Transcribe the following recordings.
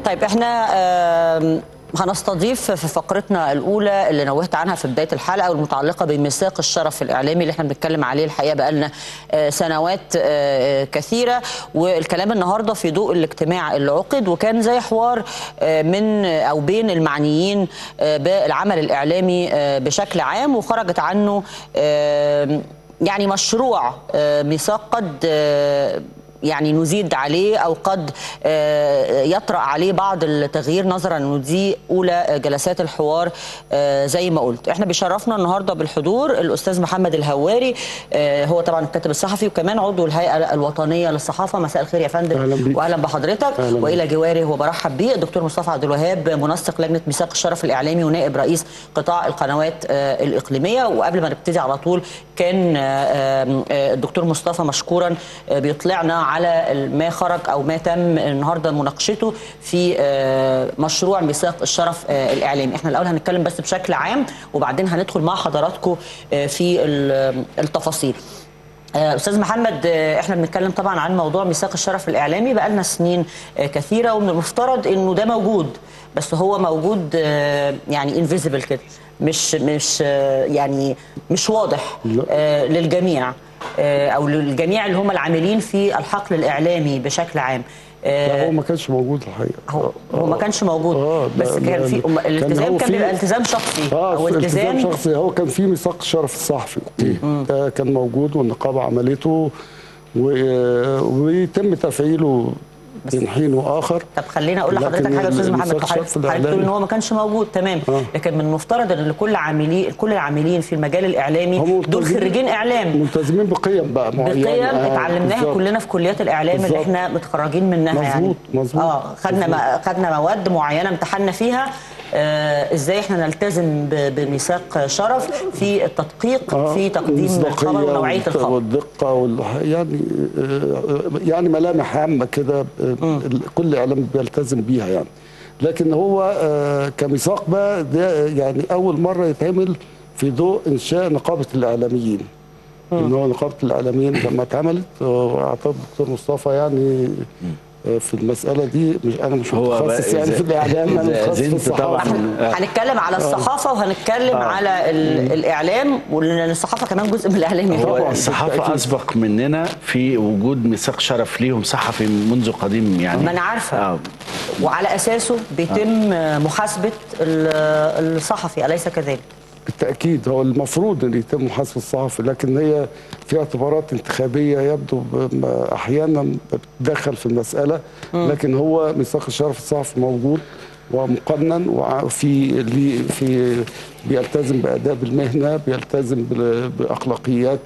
طيب احنا هنستضيف في فقرتنا الأولى اللي نوهت عنها في بداية الحلقة والمتعلقة بميثاق الشرف الإعلامي اللي احنا بنتكلم عليه الحقيقة بقالنا سنوات كثيرة، والكلام النهاردة في ضوء الاجتماع اللي عقد وكان زي حوار من أو بين المعنيين بالعمل الإعلامي بشكل عام، وخرجت عنه يعني مشروع ميثاق قد يعني نزيد عليه أو قد يطرأ عليه بعض التغيير نظرا أنه دي أولى جلسات الحوار. زي ما قلت احنا بيشرفنا النهارده بالحضور الأستاذ محمد الهواري، هو طبعا الكاتب الصحفي وكمان عضو الهيئة الوطنية للصحافة. مساء الخير يا فندم وأهلا بحضرتك. وإلى جواره وبرحب بيه الدكتور مصطفى عبد الوهاب، منسق لجنة ميثاق الشرف الإعلامي ونائب رئيس قطاع القنوات الإقليمية. وقبل ما نبتدي على طول كان الدكتور مصطفى مشكورا بيطلعنا على ما خرج أو ما تم النهارده مناقشته في مشروع ميثاق الشرف الإعلامي. احنا الأول هنتكلم بس بشكل عام وبعدين هندخل مع حضراتكم في التفاصيل. أستاذ محمد، احنا بنتكلم طبعا عن موضوع ميثاق الشرف الإعلامي بقالنا سنين كثيرة، ومن المفترض إنه ده موجود، بس هو موجود يعني انفيزيبل كده، مش يعني مش واضح للجميع او للجميع اللي هم العاملين في الحقل الاعلامي بشكل عام. لا هو ما كانش موجود الحقيقه. هو ما كانش موجود بس كان في الالتزام، كان بيبقى التزام شخصي او التزام شخصي. هو كان في ميثاق الشرف الصحفي ده كان موجود والنقابه عملته ويتم تفعيله بين حين واخر. طب خلينا اقول لحضرتك حاجه يا استاذ محمد، حضرتك بتقول ان هو ما كانش موجود تمام، لكن من المفترض ان كل العاملين في المجال الاعلامي دول خريجين اعلام ملتزمين بقيم بقى معينه، بقيم اتعلمناها كلنا في كليات الاعلام اللي احنا متخرجين منها. مظبوط يعني مظبوط خدنا مواد معينه امتحنا فيها ازاي احنا نلتزم بميثاق شرف في التدقيق في تقديم الخبر ونوعيه الخبر والدقه يعني ملامح عامه كده كل اعلام بيلتزم بيها يعني. لكن هو كميثاق بقى ده يعني اول مره يتعمل في ضوء انشاء نقابه الاعلاميين. ان هو نقابه الاعلاميين لما اتعملت واعتقد الدكتور مصطفى يعني في المسألة دي أنا مش متخصص يعني في الإعلام، أنا متخصص في الصحافة. هنتكلم على الصحافة وهنتكلم على الإعلام، ولأن الصحافة كمان جزء من الإعلام. هو الصحافة أسبق مننا في وجود ميثاق شرف ليهم صحفي منذ قديم يعني. ما أنا عارفة وعلى أساسه بيتم محاسبة الصحفي، أليس كذلك؟ بالتأكيد هو المفروض أن يتم محاسبة الصحفي، لكن هي في اعتبارات انتخابية يبدو أحيانا بتدخل في المسألة. لكن هو ميثاق الشرف الصحفي موجود ومقنن وفي بيلتزم بآداب المهنة، بيلتزم بأخلاقيات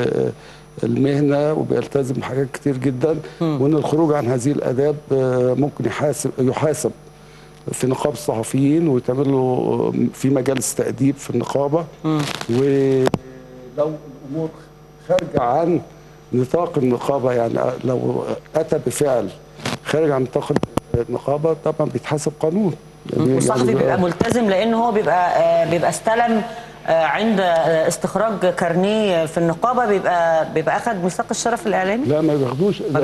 المهنة، وبيلتزم بحاجات كتير جدا، وأن الخروج عن هذه الآداب ممكن يحاسب في نقابة الصحفيين ويتعمل له في مجالس تأديب في النقابة. ولو الأمور خارجة عن نطاق النقابة، يعني لو أتى بفعل خارج عن نطاق النقابة طبعا بيتحاسب قانون. والصحفي بيبقى ملتزم لأن هو بيبقى استلم عند استخراج كارنيه في النقابه بيبقى اخذ ميثاق الشرف الاعلامي. لا ما بياخدوش، ما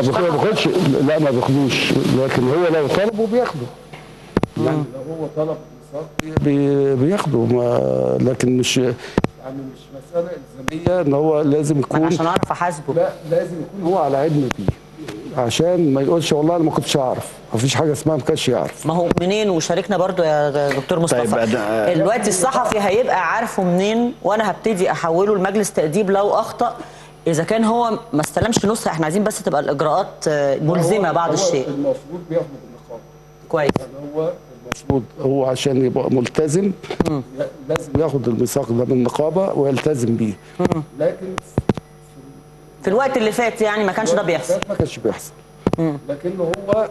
بياخدوش، لكن هو لو طلبه بياخده. يعني لو هو طلب ميثاق بياخده، لكن مش مساله الزاميه ان هو لازم يكون عشان اعرف احاسبه. لا لازم يكون هو على علم بيه عشان ما يقولش والله انا ما كنتش اعرف. ما فيش حاجه اسمها ما كانش يعرف. ما هو منين؟ وشاركنا برضو يا دكتور مصطفى. طيب دلوقتي الصحفي هيبقى عارفه منين وانا هبتدي احوله لمجلس تأديب لو اخطأ؟ اذا كان هو ما استلمش نسخه، احنا عايزين بس تبقى الاجراءات ملزمه بعض الشيء. المفروض بياخده بالنقابه. كويس. يعني هو المفروض هو عشان يبقى ملتزم لازم ياخد الميثاق ده من النقابه ويلتزم بيه. لكن في الوقت اللي فات يعني ما كانش ده بيحصل. ما كانش بيحصل. لكنه هو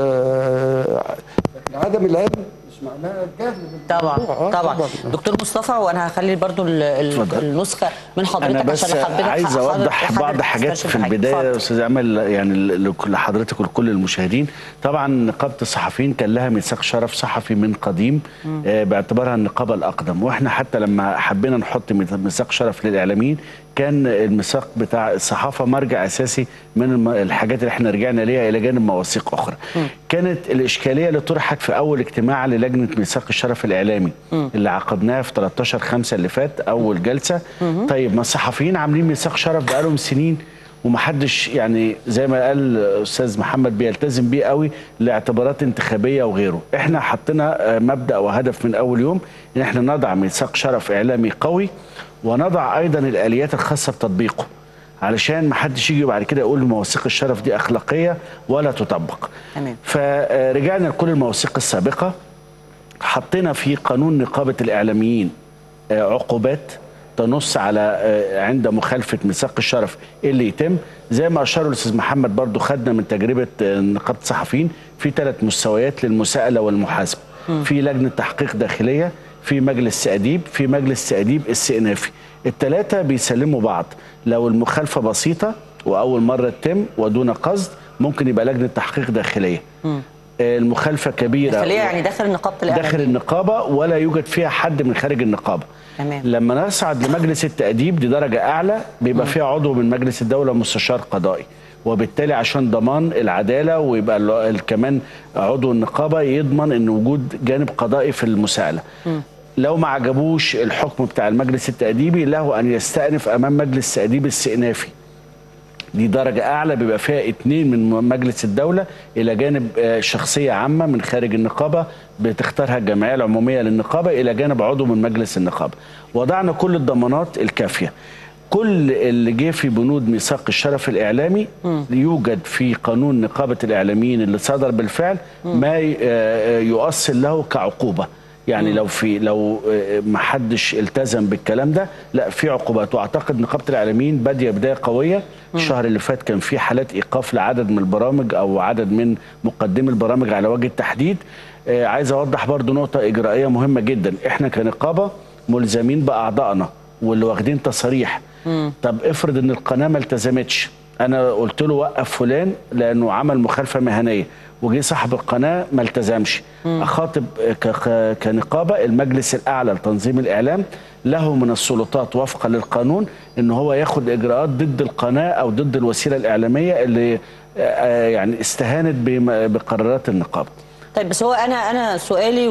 لكن عدم العلم مش معناه الجهل. طبعا. دكتور مصطفى، وانا هخلي برضو النسخه من حضرتك. أنا بس عايز اوضح بعض حاجات في البدايه يا استاذ امل يعني لحضرتك ولكل المشاهدين. طبعا نقابه الصحفيين كان لها ميثاق شرف صحفي من قديم باعتبارها النقابه الاقدم، واحنا حتى لما حبينا نحط ميثاق شرف للاعلاميين كان الميثاق بتاع الصحافه مرجع اساسي من الحاجات اللي احنا رجعنا ليها الى جانب مواثيق اخرى. كانت الإشكالية اللي طرحت في أول اجتماع للجنة ميثاق الشرف الإعلامي اللي عقدناها في 13/5 اللي فات أول جلسة. طيب ما الصحفيين عاملين ميثاق شرف بقالهم سنين ومحدش يعني زي ما قال أستاذ محمد بيلتزم بيه قوي لاعتبارات انتخابية وغيره. احنا حطينا مبدأ وهدف من أول يوم إن احنا نضع ميثاق شرف إعلامي قوي، ونضع أيضا الآليات الخاصة بتطبيقه علشان ما حدش يجي بعد كده يقول مواثيق الشرف دي أخلاقية ولا تطبق. تمام. فرجعنا لكل المواثيق السابقة، حطينا في قانون نقابة الإعلاميين عقوبات تنص على عند مخالفة ميثاق الشرف اللي يتم. زي ما أشار الأستاذ محمد برضو خدنا من تجربة نقابة الصحفيين في 3 مستويات للمساءلة والمحاسبة. في لجنة تحقيق داخلية، في مجلس تأديب، في مجلس تأديب استئنافي. ال3 بيسلموا بعض. لو المخالفة بسيطة وأول مرة تتم ودون قصد ممكن يبقى لجنة تحقيق داخلية. المخالفة كبيرة داخلية يعني داخل نقابة الإعلام، داخل النقابة ولا يوجد فيها حد من خارج النقابة. تمام. لما نصعد لمجلس التأديب دي درجة أعلى بيبقى فيها عضو من مجلس الدولة مستشار قضائي، وبالتالي عشان ضمان العدالة ويبقى كمان عضو النقابة يضمن أن وجود جانب قضائي في المساءلة. لو ما عجبوش الحكم بتاع المجلس التأديبي له أن يستأنف أمام مجلس تأديب استئنافي. دي درجة أعلى بيبقى فيها 2 من مجلس الدولة إلى جانب شخصية عامة من خارج النقابة بتختارها الجمعية العمومية للنقابة إلى جانب عضو من مجلس النقابة. وضعنا كل الضمانات الكافية. كل اللي جه في بنود ميثاق الشرف الإعلامي يوجد في قانون نقابة الإعلاميين اللي صدر بالفعل ما يؤصل له كعقوبة. يعني لو ما حدش التزم بالكلام ده لا في عقوبات. واعتقد نقابه الاعلاميين باديه بدايه قويه. الشهر اللي فات كان في حالات ايقاف لعدد من البرامج او عدد من مقدمي البرامج على وجه التحديد. عايز اوضح برضو نقطه اجرائيه مهمه جدا. احنا كنقابه ملزمين باعضائنا واللي واخدين تصاريح. طب افرض ان القناه ما التزمتش، انا قلت له وقف فلان لانه عمل مخالفه مهنيه وجي صاحب القناه ما التزمش، اخاطب كنقابه المجلس الاعلى لتنظيم الاعلام له من السلطات وفقا للقانون ان هو ياخد اجراءات ضد القناه او ضد الوسيله الاعلاميه اللي يعني استهانت بقرارات النقابه. طيب بس هو انا سؤالي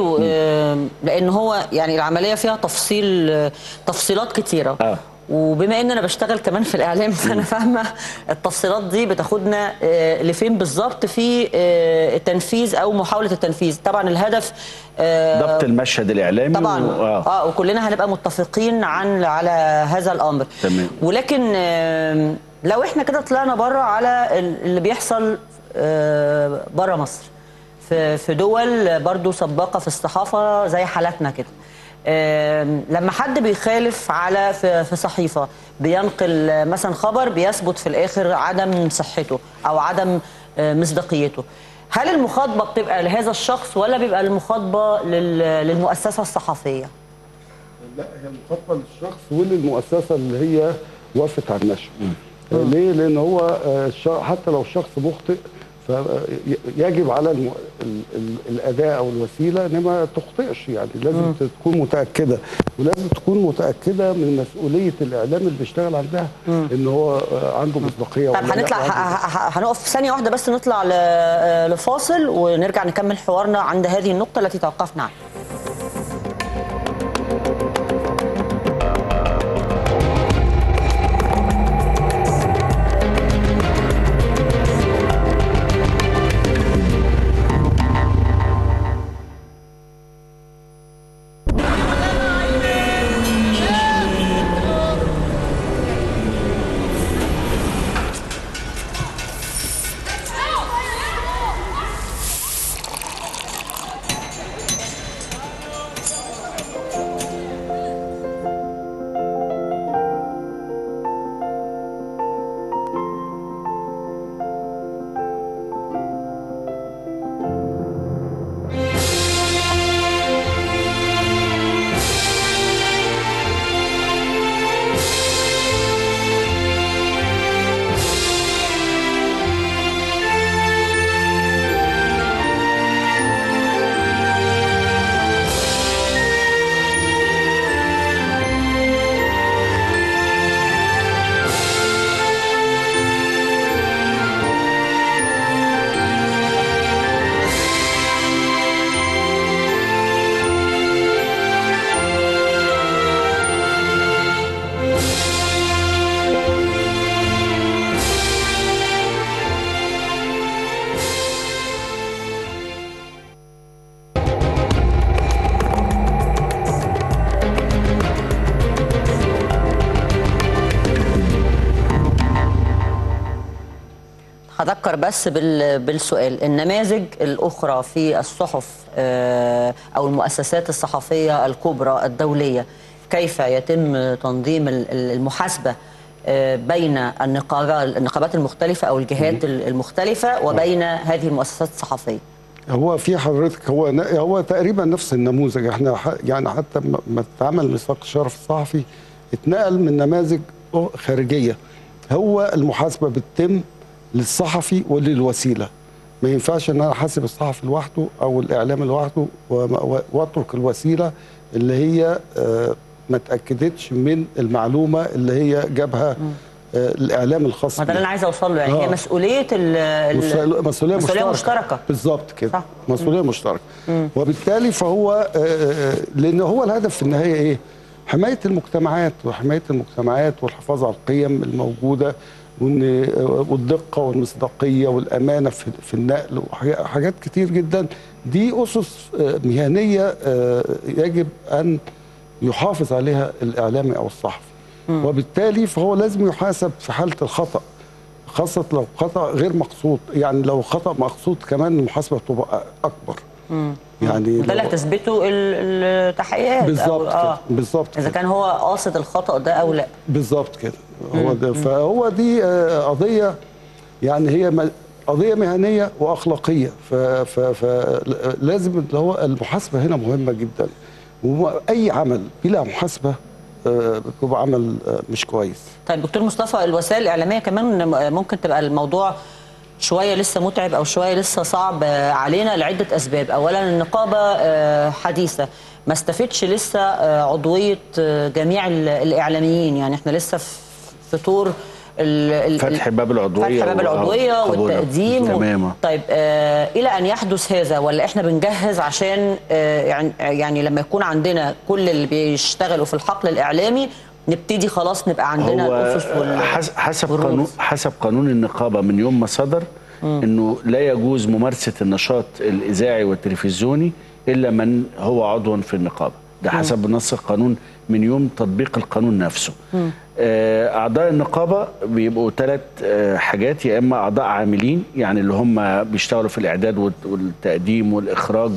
لان هو يعني العمليه فيها تفصيلات كتيره. وبما ان انا بشتغل كمان في الاعلام فانا فاهمه التفصيلات دي بتاخدنا لفين بالظبط في التنفيذ او محاوله التنفيذ. طبعا الهدف ضبط المشهد الاعلامي طبعا وكلنا هنبقى متفقين على هذا الامر. تمام. ولكن لو احنا كده طلعنا بره على اللي بيحصل بره مصر في دول برضو سباقه في الصحافه زي حالاتنا كده، لما حد بيخالف في صحيفة بينقل مثلا خبر بيثبت في الآخر عدم صحته أو عدم مصداقيته، هل المخاطبة بتبقى لهذا الشخص ولا بيبقى المخاطبة للمؤسسة الصحفية؟ لا، هي المخاطبة للشخص وللمؤسسة اللي هي وافت على النشر. ليه؟ لأن هو حتى لو الشخص مخطئ فيجب على الأداة أو الوسيلة إن ما تخطئش. يعني لازم تكون متأكدة، ولازم تكون متأكدة من مسؤولية الإعلام اللي بيشتغل عندها إن هو عنده مصداقية. طب هنقف ثانية واحدة بس نطلع لفاصل ونرجع نكمل حوارنا عند هذه النقطة التي توقفنا عنها. هذكر بس بالسؤال، النماذج الأخرى في الصحف أو المؤسسات الصحفية الكبرى الدولية، كيف يتم تنظيم المحاسبة بين النقابات المختلفة أو الجهات المختلفة وبين هذه المؤسسات الصحفية؟ هو في حضرتك هو تقريبا نفس النموذج. احنا يعني حتى ما اتعمل ميثاق الشرف الصحفي اتنقل من نماذج خارجية. هو المحاسبة بتتم للصحفي وللوسيلة. ما ينفعش ان انا احاسب الصحفي لوحده او الاعلام لوحده واترك الوسيلة اللي هي ما تاكدتش من المعلومة اللي هي جابها الاعلام الخاص. ما ده اللي انا عايزه اوصل له، يعني هي مسؤوليه مسؤوليه مشتركه. بالظبط كده، مسؤوليه مشتركه. وبالتالي فهو لان هو الهدف في النهايه ايه؟ حمايه المجتمعات والحفاظ على القيم الموجوده والدقه والمصداقيه والامانه في النقل وحاجات كتير جدا. دي اسس مهنيه يجب ان يحافظ عليها الاعلامي او الصحفي. وبالتالي فهو لازم يحاسب في حاله الخطا، خاصه لو خطا غير مقصود. يعني لو خطا مقصود كمان المحاسبه بتبقى اكبر. يعني ده اللي هتثبته التحقيقات. بالظبط اذا كان هو قاصد الخطا ده او لا. بالظبط كده. هو ده. فهو دي قضيه، يعني هي قضيه مهنيه واخلاقيه. فلازم اللي هو المحاسبه هنا مهمه جدا. واي عمل بلا محاسبه بيبقى عمل مش كويس. طيب دكتور مصطفى، الوسائل الإعلامية كمان ممكن تبقى الموضوع شوية لسه متعب أو شوية لسه صعب علينا لعدة أسباب. أولا النقابة حديثة، ما استفدش لسه عضوية جميع الإعلاميين. يعني احنا لسه في طور فتح باب العضوية والتقديم تماما. طيب إلى أن يحدث هذا، ولا إحنا بنجهز عشان يعني لما يكون عندنا كل اللي بيشتغلوا في الحقل الإعلامي نبتدي خلاص نبقى عندنا الأسس حسب قانون النقابة من يوم ما صدر إنه لا يجوز ممارسة النشاط الإذاعي والتلفزيوني إلا من هو عضو في النقابة. ده حسب نص القانون من يوم تطبيق القانون نفسه. أعضاء النقابة بيبقوا 3 حاجات، يا إما أعضاء عاملين يعني اللي هم بيشتغلوا في الإعداد والتقديم والإخراج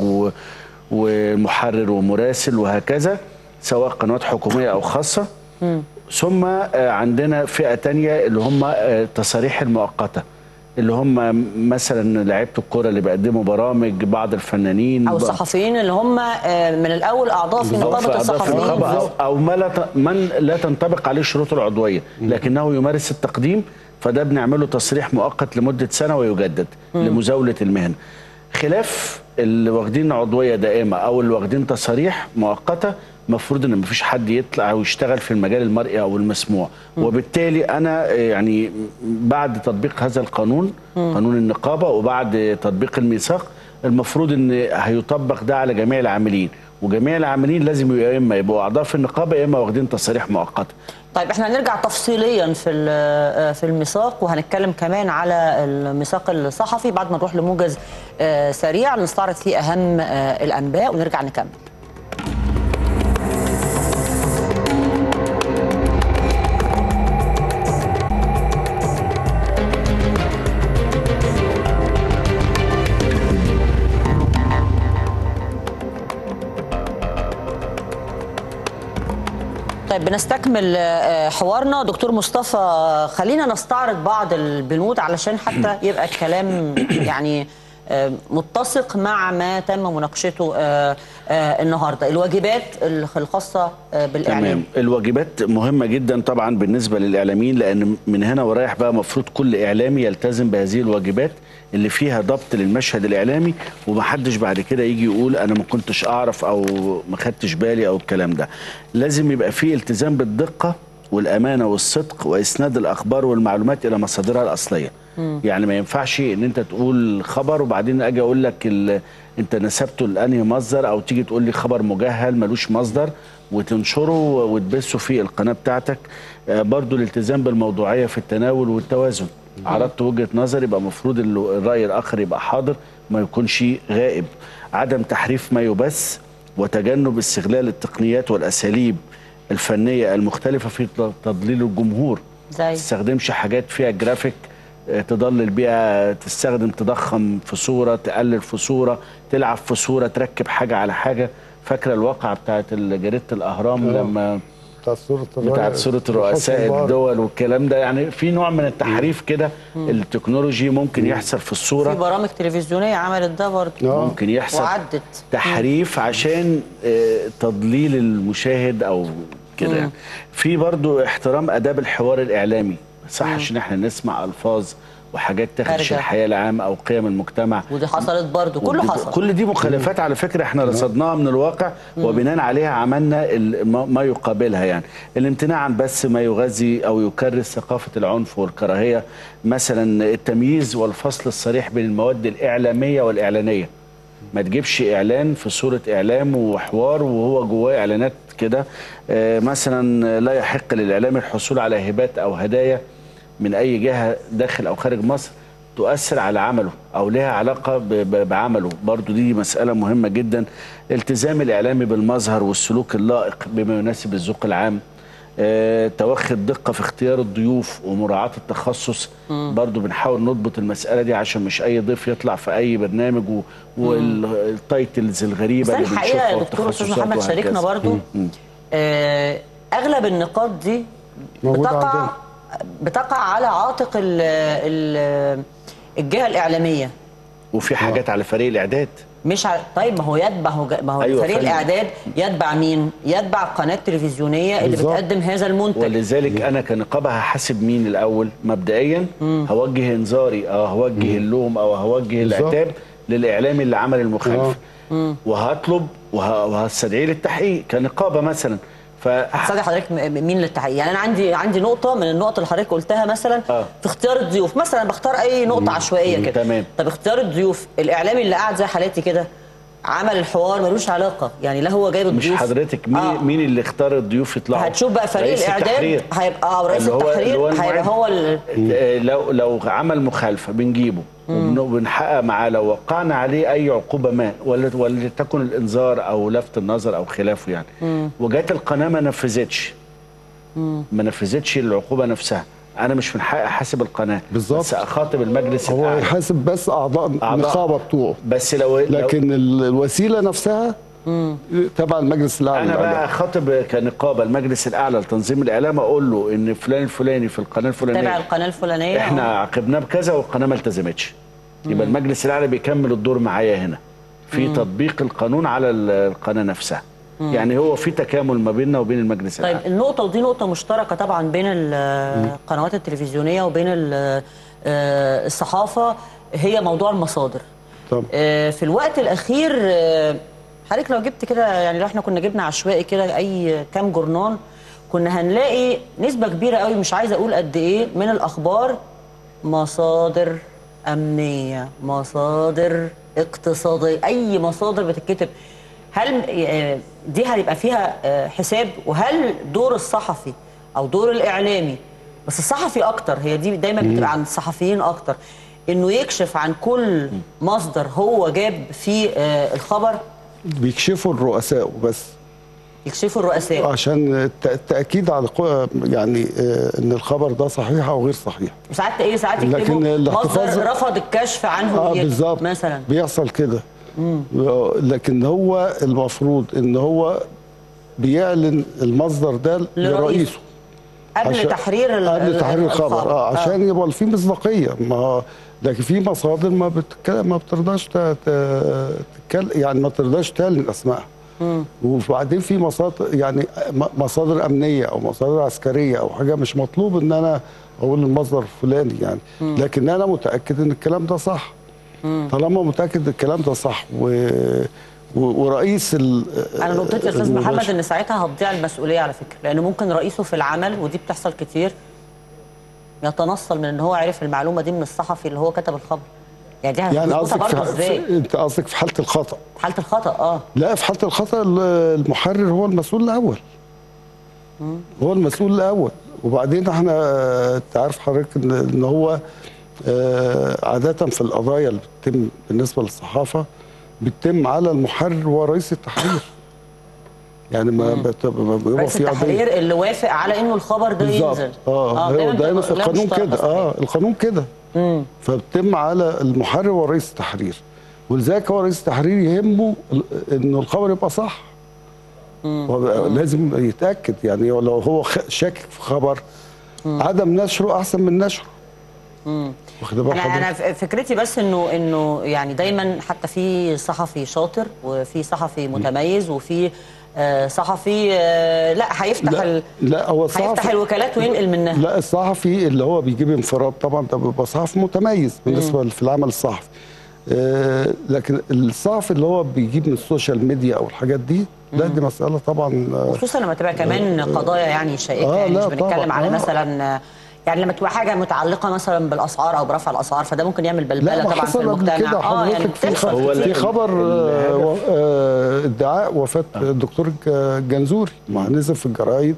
ومحرر ومراسل وهكذا، سواء قنوات حكومية أو خاصة. ثم عندنا فئة تانية اللي هم التصاريح المؤقتة، اللي هم مثلا لعيبه الكوره اللي بيقدموا برامج، بعض الفنانين او الصحفيين اللي هم من الاول اعضاء في نقابه الصحفيين، او من لا تنطبق عليه شروط العضويه لكنه يمارس التقديم، فده بنعمله تصريح مؤقت لمده سنه ويجدد لمزاوله المهنه. خلاف اللي واخدين عضويه دائمه او اللي واخدين تصاريح مؤقته، مفروض ان مفيش حد يطلع او يشتغل في المجال المرئي او المسموع. وبالتالي انا يعني بعد تطبيق هذا القانون، قانون النقابه، وبعد تطبيق الميثاق، المفروض ان هيطبق ده على جميع العاملين، وجميع العاملين لازم يا اما يبقوا اعضاء في النقابه يا اما واخدين تصاريح مؤقته. طيب احنا هنرجع تفصيليا في الميثاق، وهنتكلم كمان على الميثاق الصحفي بعد ما نروح لموجز سريع نستعرض فيه اهم الانباء ونرجع نكمل. طيب بنستكمل حوارنا. دكتور مصطفى، خلينا نستعرض بعض البنود علشان حتى يبقى الكلام يعني متسق مع ما تم مناقشته النهارده. الواجبات الخاصه بالاعلام. تمام. الواجبات مهمه جدا طبعا بالنسبه للاعلاميين، لان من هنا ورايح بقى مفروض كل اعلامي يلتزم بهذه الواجبات اللي فيها ضبط للمشهد الاعلامي، ومحدش بعد كده يجي يقول انا ما كنتش اعرف او ما خدتش بالي او الكلام ده. لازم يبقى فيه التزام بالدقه والامانه والصدق واسناد الاخبار والمعلومات الى مصادرها الاصليه. يعني ما ينفعش ان انت تقول خبر وبعدين اجي اقول لك انت نسبته لانهي مصدر، او تيجي تقول لي خبر مجهل ملوش مصدر وتنشره وتبثه في القناه بتاعتك. برضو الالتزام بالموضوعيه في التناول والتوازن. عرضت وجهه نظر يبقى المفروض الراي الاخر يبقى حاضر ما يكونش غائب. عدم تحريف ما يبث، وتجنب استغلال التقنيات والاساليب الفنيه المختلفه في تضليل الجمهور. ما تستخدمش حاجات فيها جرافيك تضلل بيها، تستخدم، تضخم في صوره، تقلل في صوره، تلعب في صوره، تركب حاجه على حاجه. فاكره الواقعه بتاعت جريده الاهرام لما بتاعت صورة رؤساء الدول والكلام ده؟ يعني في نوع من التحريف كده التكنولوجي ممكن يحصل في الصورة. في برامج تلفزيونية عملت ده برضه ممكن يحصل وعدت تحريف عشان تضليل المشاهد او كده. يعني في برضه احترام آداب الحوار الإعلامي، صح، عشان احنا نسمع ألفاظ وحاجات تخدش الحياه العامه او قيم المجتمع، ودي حصلت برضه، كله حصل. كل دي مخالفات على فكره احنا رصدناها من الواقع وبناء عليها عملنا ما يقابلها. يعني الامتناع عن بث ما يغذي او يكرس ثقافه العنف والكراهيه، مثلا التمييز والفصل الصريح بين المواد الاعلاميه والاعلانيه. ما تجيبش اعلان في صوره اعلام وحوار وهو جواه اعلانات كده. مثلا لا يحق للاعلام الحصول على هبات او هدايا من أي جهة داخل أو خارج مصر تؤثر على عمله أو لها علاقة بعمله. برضو دي مسألة مهمة جدا. التزام الإعلامي بالمظهر والسلوك اللائق بما يناسب الذوق العام. توخي الدقة في اختيار الضيوف ومراعاة التخصص. برضو بنحاول نضبط المسألة دي عشان مش أي ضيف يطلع في أي برنامج والتايتلز الغريبة اللي بنشوفها. الحقيقة يا دكتور أستاذ محمد شاركنا برضو أغلب النقاط دي بتقع على عاتق الجهة الإعلامية، وفي حاجات على فريق الإعداد مش على. طيب ما هو أيوة فريق الإعداد يتبع مين؟ يتبع القناة التلفزيونية اللي بتقدم هذا المنتج. ولذلك أنا كنقابة هحاسب مين الأول مبدئيا؟ هوجه إنذاري أو هوجه اللوم أو هوجه العتاب للإعلامي اللي عمل المخالفة، وهطلب وهستدعيه للتحقيق كنقابة مثلا. هتستدعي حضرتك مين للتحقيق؟ يعني انا عندي نقطه من النقط اللي حضرتك قلتها مثلا في اختيار الضيوف، مثلا بختار اي نقطه عشوائيه كده. تمام. طب اختيار الضيوف، الاعلامي اللي قاعد زي حالاتي كده عمل الحوار ملوش علاقه، يعني لا هو جايب الضيوف. مش حضرتك مين اللي اختار الضيوف يطلعوا؟ هتشوف بقى فريق الاعداد هيبقى رئيس التحرير هيبقى هو لو عمل مخالفه بنجيبه وبنحقق معاه، لو وقعنا عليه اي عقوبه ما ولتكن الانذار او لفت النظر او خلافه يعني، وجات القناه ما نفذتش العقوبه نفسها، انا مش من حقي احاسب القناه بالظبط، بس اخاطب المجلس هو يحاسب بس اعضاء النقابه بتوعه، بس لكن الوسيله نفسها تبع المجلس الاعلى. انا بقى اخاطب كنقابه المجلس الاعلى لتنظيم الاعلام، اقول له ان فلان الفلاني في القناه الفلانيه تبع القناه الفلانيه احنا عاقبناه بكذا والقناه ما التزمتش، يبقى المجلس الاعلى بيكمل الدور معايا هنا في تطبيق القانون على القناه نفسها. يعني هو في تكامل ما بيننا وبين المجلس الاعلى. طيب النقطه ودي نقطه مشتركه طبعا بين القنوات التلفزيونيه وبين الصحافه، هي موضوع المصادر. طبعا. في الوقت الاخير حضرتك لو جبت كده، يعني لو احنا كنا جبنا عشوائي كده اي كام جورنال كنا هنلاقي نسبه كبيره قوي، مش عايزه اقول قد ايه، من الاخبار مصادر امنيه، مصادر اقتصاديه، اي مصادر بتتكتب. هل دي هيبقى فيها حساب؟ وهل دور الصحفي او دور الاعلامي، بس الصحفي اكتر، هي دي دايما بتبقى عن الصحفيين اكتر، انه يكشف عن كل مصدر هو جاب فيه الخبر؟ بيكشفوا الرؤساء وبس، يكشفوا الرؤساء عشان التاكيد على يعني ان الخبر ده صحيح او غير صحيح. ساعات يكتبوا مصدر رفض الكشف عنه بالظبط مثلا، بيحصل كده. لكن هو المفروض ان هو بيعلن المصدر ده لرئيسه قبل تحرير الخبر عشان يبقى في مصداقيه. ما لكن في مصادر ما بترضاش يعني ما بترضاش تعلن اسمائها. وبعدين في مصادر، يعني مصادر امنيه او مصادر عسكريه او حاجه، مش مطلوب ان انا اقول المصدر الفلاني يعني، لكن انا متاكد ان الكلام ده صح. طالما متاكد الكلام ده صح ورئيس انا نقطتي يا استاذ محمد ان ساعتها هتضيع المسؤوليه على فكره، لان ممكن رئيسه في العمل، ودي بتحصل كتير، يتنصل من ان هو عرف المعلومه دي من الصحفي اللي هو كتب الخبر. يعني دي هتظبطها برضه ازاي؟ انت قصدك في حاله الخطا؟ في حاله الخطا لا، في حاله الخطا المحرر هو المسؤول الاول. هو المسؤول الاول. وبعدين احنا انت عارف حضرتك ان هو عادة في القضايا اللي بتتم بالنسبة للصحافة بتتم على المحرر ورئيس التحرير. يعني ما بيبقى رئيس في التحرير قضيه اللي وافق على انه الخبر ده ينزل. دايما القانون كده. القانون كده. فبتم على المحرر ورئيس التحرير، ولذلك هو رئيس التحرير يهمه انه الخبر يبقى صح. لازم يتاكد، يعني لو هو شاكك في خبر عدم نشره احسن من نشره. انا فكرتي بس انه يعني دايما حتى في صحفي شاطر وفي صحفي متميز وفي صحفي لا هيفتح لا هو هيفتح الوكالات وينقل منها. لا الصحفي اللي هو بيجيب انفراد طبعا ده بيبقى صحفي متميز بالنسبه في العمل الصحفي. لكن الصحفي اللي هو بيجيب من السوشيال ميديا او الحاجات دي لا دي مساله طبعا، وخصوصا لما تبقى كمان قضايا يعني شائكه. يعني مش بنتكلم على مثلا يعني لما تبقى حاجه متعلقه مثلا بالاسعار او برفع الاسعار، فده ممكن يعمل بلبله طبعا في المجتمع. يعني في خبر ادعاء وفاه الدكتور الجنزوري نزل في الجرايد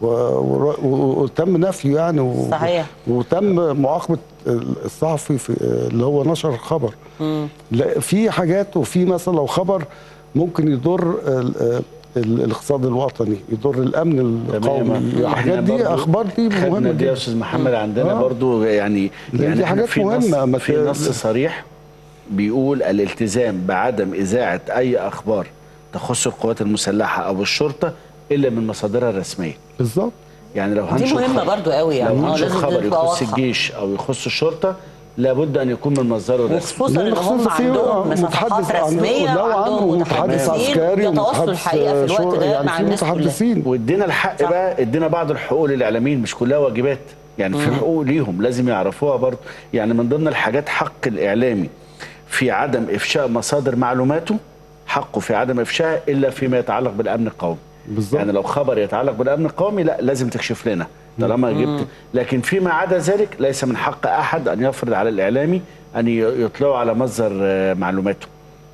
وتم نفيه يعني صحيح. وتم معاقبه الصحفي اللي هو نشر الخبر. لا في حاجات، وفي مثلا لو خبر ممكن يضر الاقتصاد الوطني، يضر الامن القومي، الحاجات دي اخبار دي مهمه دي يا استاذ محمد. عندنا برضو يعني دي حاجات مهمه. في نص صريح بيقول الالتزام بعدم اذاعه اي اخبار تخص القوات المسلحه او الشرطه الا من مصادرها الرسميه. بالظبط. يعني لو هنشر دي مهمه برضو قوي، يعني لو هنشر خبر يخص الجيش او يخص الشرطه لابد ان يكون من مصدره الرسمي، وخصوصا ان هم عندهم صفحات رسميه وعندهم متحدث عسكري وتواصل الحقيقه في الوقت ده يعني مع الناس كلها. وادينا الحق بقى، ادينا بعض الحقوق للاعلاميين، مش كلها واجبات. يعني في حقوق ليهم لازم يعرفوها برضه. يعني من ضمن الحاجات حق الاعلامي في عدم افشاء مصادر معلوماته، حقه في عدم افشاء الا فيما يتعلق بالامن القومي. بالظبط. يعني لو خبر يتعلق بالامن القومي لا لازم تكشف لنا طالما جبت، لكن فيما عدا ذلك ليس من حق احد ان يفرض على الاعلامي ان يطلعوا على مصدر معلوماته.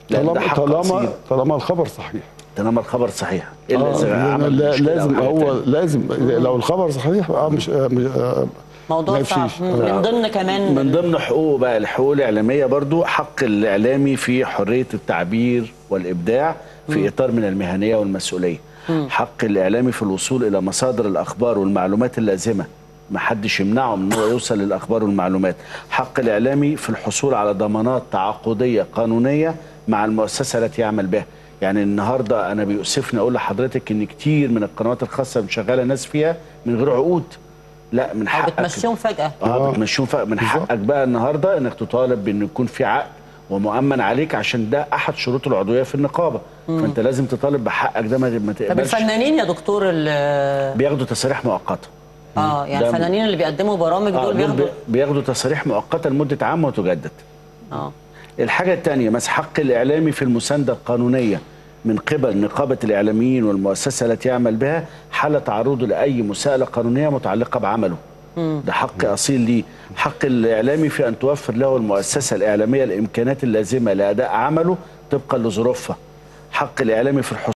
طالما الخبر صحيح. طالما الخبر صحيح. الا اذا لازم هو لازم لو الخبر صحيح مش موضوع صعب. من ضمن كمان من ضمن حقوقه بقى الحقوق الاعلاميه برضو حق الاعلامي في حريه التعبير والابداع في اطار من المهنيه والمسؤوليه. حق الاعلامي في الوصول الى مصادر الاخبار والمعلومات اللازمه، ما حدش يمنعه من انه يوصل للاخبار والمعلومات. حق الاعلامي في الحصول على ضمانات تعاقديه قانونيه مع المؤسسه التي يعمل بها. يعني النهارده انا بيؤسفني اقول لحضرتك ان كتير من القنوات الخاصه مشغله ناس فيها من غير عقود. لا من حقك بتمشيهم فجاه. بتمشيهم فجاه. من حقك بقى النهارده انك تطالب بان يكون في عقد ومؤمن عليك، عشان ده احد شروط العضويه في النقابه. فانت لازم تطالب بحقك ده، ما تقبلش. طب الفنانين يا دكتور بياخدوا تصاريح مؤقته. يعني الفنانين اللي بيقدموا برامج دول بياخدوا تصاريح مؤقته لمده عام وتجدد. الحاجه الثانيه مثلا حق الاعلامي في المسانده القانونيه من قبل نقابه الاعلاميين والمؤسسه التي يعمل بها حال تعرضه لاي مساءله قانونيه متعلقه بعمله. ده حق اصيل ليه. حق الاعلامي في ان توفر له المؤسسه الاعلاميه الامكانات اللازمه لاداء عمله طبقا لظروفها. حق الاعلامي في